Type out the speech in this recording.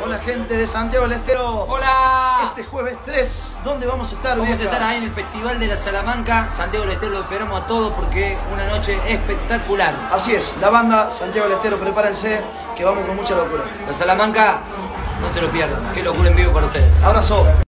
Hola gente de Santiago del Estero. ¡Hola! Este jueves 3, ¿dónde vamos a estar? Vamos a estar ahí en el Festival de la Salamanca, Santiago del Estero, lo esperamos a todos porque una noche espectacular. Así es, la banda Santiago del Estero, prepárense que vamos con mucha locura. La Salamanca, no te lo pierdas, qué locura en vivo para ustedes. Abrazo.